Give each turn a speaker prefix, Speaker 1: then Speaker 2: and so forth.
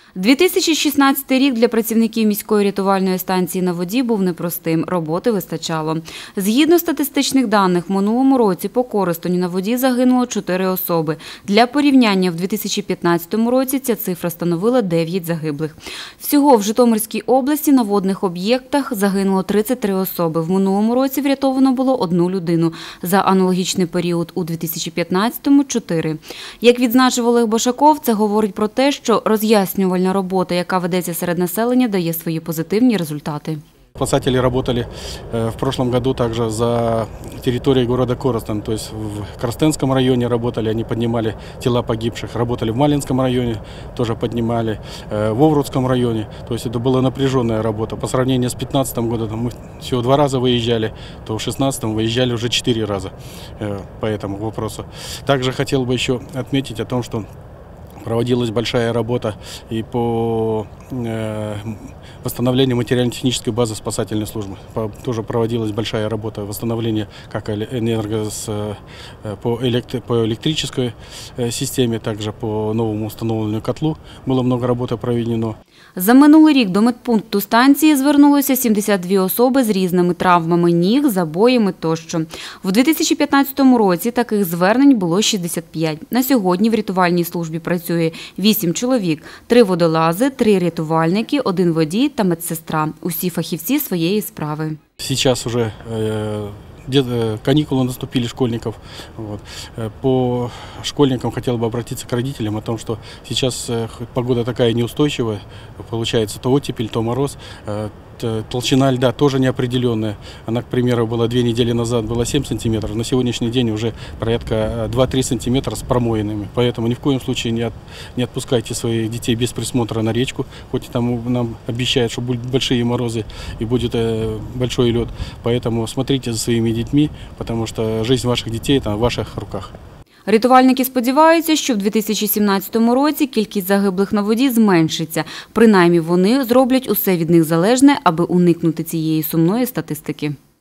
Speaker 1: 2016 рік для працівників міської рятувальної станції на воді був непростим. Роботи вистачало. Згідно статистичних даних, в минулому році по Коростені на воді загинуло 4 особи. Для порівняння, в 2015 році ця цифра становила 9 загиблих. Всього в Житомирській області на водних об'єктах загинуло 33 особи. В минулому році врятовано було 1 людину. За аналогічний період у 2015-му – 4. Як відзначив Олег Бошаков, це говорить про те, що роз'яснювальна робота, яка ведеться серед населення, дає свої позитивні результати.
Speaker 2: Спасатели работали в прошлом году также за территорией города Коростен, то есть в Коростенском районе работали, они поднимали тела погибших, работали в Малинском районе, тоже поднимали, в Оврудском районе, то есть это была напряженная работа. По сравнению с 2015 годом мы всего 2 раза выезжали, то в 2016 выезжали уже 4 раза по этому вопросу. Также хотел бы еще отметить о том, что проводилась большая работа и по восстановлению материально-технической базы спасательной службы. Тоже проводилась большая работа восстановления как по электрической системе, также по новому установленному котлу. Было много работы проведено.
Speaker 1: За минулий рік до медпункту станції звернулося 72 особи з різними травмами ніг, забоями тощо. В 2015 році таких звернень було 65. На сьогодні в рятувальній службі працює 8 чоловік, 3 водолази, 3 рятувальники, 1 водій та медсестра. Усі фахівці своєї справи.
Speaker 2: Сейчас уже каникулы наступили школьников. По школьникам хотел бы обратиться к родителям о том, что сейчас погода такая неустойчивая, получается то оттепель, то мороз. Толщина льда тоже неопределенная. Она, к примеру, была 2 недели назад, была 7 сантиметров, на сегодняшний день уже порядка 2-3 сантиметра с промоинами. Поэтому ни в коем случае не отпускайте своих детей без присмотра на речку, хоть там нам обещают, что будут большие морозы и будет большой лед. Поэтому смотрите за своими детьми, потому что жизнь ваших детей – это в ваших руках.
Speaker 1: Рятувальники сподіваються, що в 2017 році кількість загиблих на воді зменшиться. Принаймні вони зроблять усе від них залежне, аби уникнути цієї сумної статистики.